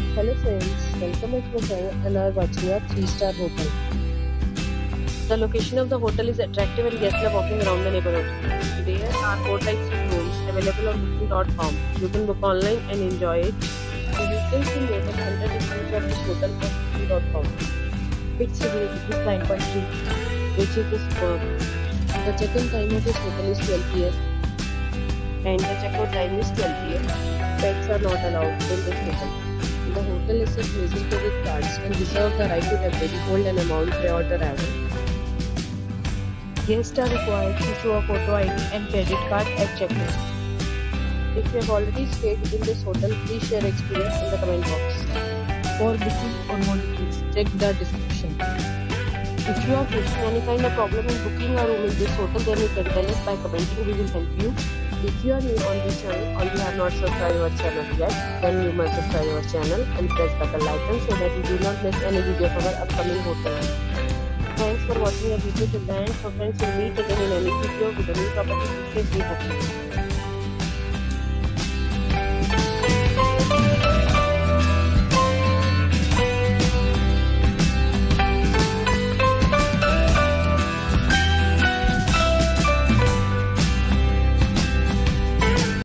Hello friends, welcome back to my channel and are watching a 3-star hotel. The location of the hotel is attractive and guests love walking around the neighborhood. There are 4 types of rooms available on booking.com. You can book online and enjoy it. And you can see more than 100 reviews of this hotel on booking.com. Its review is 9.3, which is superb. The check-in time of this hotel is 12 p.m. and the check-out time is 12 p.m. Pets are not allowed in this hotel. The hotel accepts major credit cards and reserves the right to temporarily hold an amount prior to arrival. Guests are required to show a photo ID and credit card at check-in. If you have already stayed in this hotel, please share your experience in the comment box. For booking or more details, check the description. If you are facing any kind of problem in booking a room in this hotel, then you can tell us by commenting. We will help you. If you are new on this channel or you have not subscribed our channel yet, then you must subscribe our channel and press the bell icon so that you do not miss any video of our upcoming hotel. Thanks for watching the video till the end. So friends, we'll meet again in a new video with a new property. Stay happy.